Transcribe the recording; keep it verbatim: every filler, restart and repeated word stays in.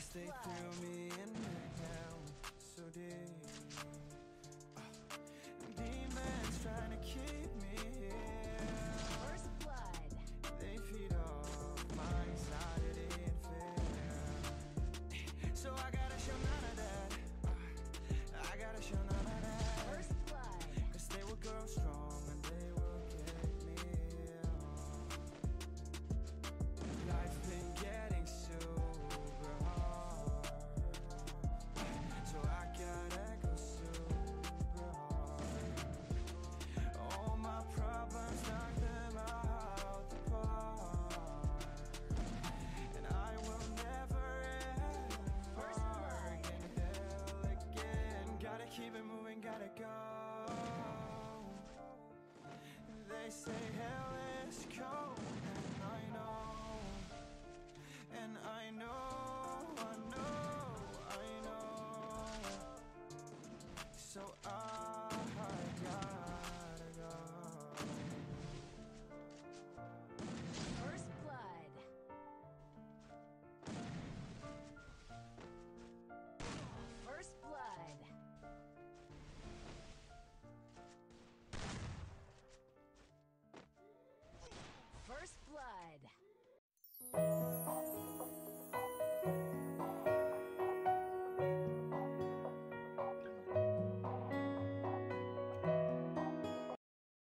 First they threw me in there down so deep. uh, Demons trying to keep me here. First blood. They feed off my anxiety and fear. So I gotta show none of that. uh, I gotta show none of that. First blood. Cause they will grow strong and they will get me on. Life been getting super hard, so I gotta go super hard. All my problems, knock them out the park. And I will never ever inhale again. Gotta keep it moving, gotta go. They say hell is cold, and I know, and I know, I know, I know. So I